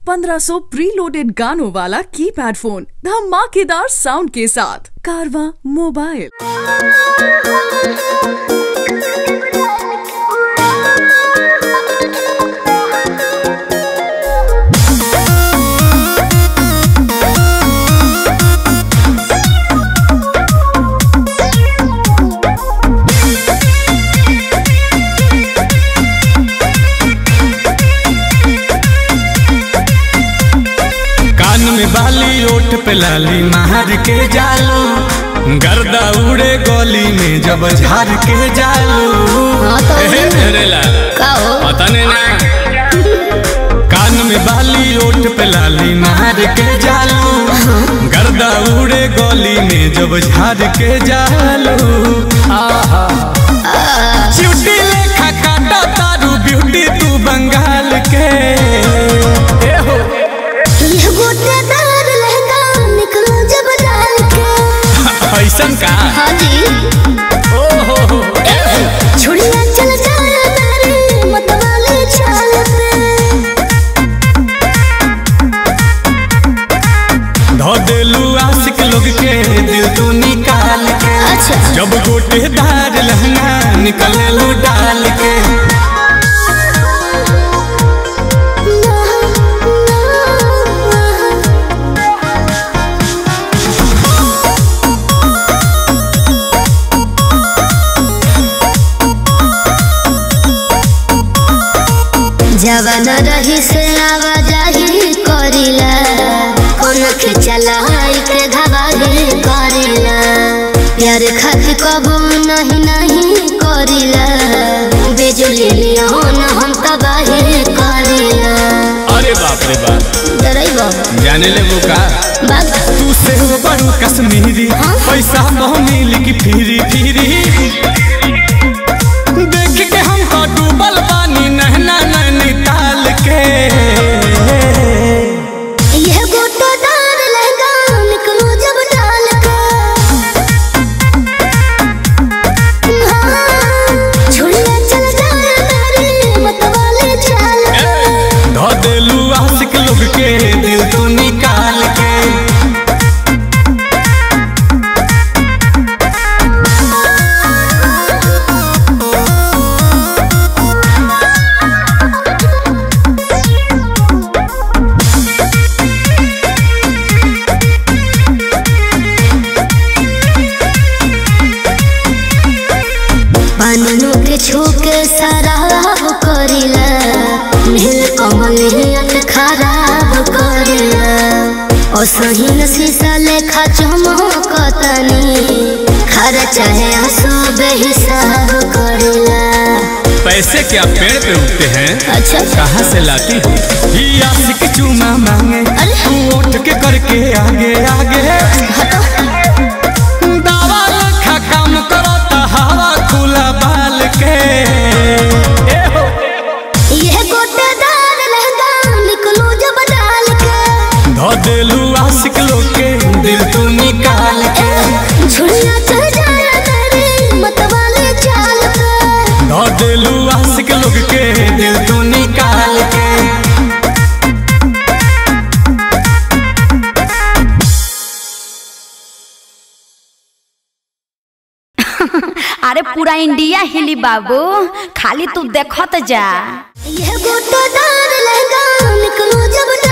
1500 preloaded गानों वाला keypad phone धमाकेदार साउंड के साथ कारवा मोबाइल। बाली ओठ पे लाली मार के जालू, गर्दा उड़े गली में जब झार के जालू। पता नहीं ना, कान में बाली ओठ पे लाली मार के जालू, गर्दा उड़े गली में जब झार के जालू। चिउटी लेखा काटा तारू ब्यूटी तू बंगाल के। ऐसन का? हाँ जी। ओहो छुड़िया चल जाए तेरी मतवाले चाल पे। धो देलू आशिक लोग के दिल तू निकाल के। अच्छा। जब गोटेदार लहंगा निकले लू डाल के। जवान रही से आवाजाही करिला, कौन खिंचला के घबाही करिला, प्यार खातिर कबू नहीं नहीं करिला, बिजुली लियोन हम तबाही करिला। अरे बाप रे बाप, डराइबो जाने ले वो का बात तू से बड़ू कश्मीरी। पैसा मोहनी लिखी फिरी फिरी, देख के हम तो डूबल पानी नहना नैनीताल के। यह गोटेदार लहंगा निकलो जब डाल के। छुड़िया चल जाए तेरी मतवाले चाल पे। धो देलू आशिक लोग के दिल तू निकाल के। पानों के छूके शराब करिला, नील कमल हियत खराब करिला, और सही न शीशा लेखा चमकतनी, खरा चाहे आंसू बेहिसाब करिला। पैसे क्या पेड़ पे उगते हैं? अच्छा। कहाँ से लाती हो? ही आशिक चूमा मांगे, तू उठ के करके आगे आगे। दावा लखा काम करो तो हवा खुला बाल के। यह गोटेदार लहंगा निकलो जब डाल के। धो देलू आशिक लोग के दिल तू निकाल के। छुड़िया चल जाए तेरी मतवाले चाल पे। धो देलू आशिक लोग के दिल तू निकाल के। अरे पूरा इंडिया हिली बाबू, खाली तू देखत जा। यह गोटेदार लहंगा निकलो जब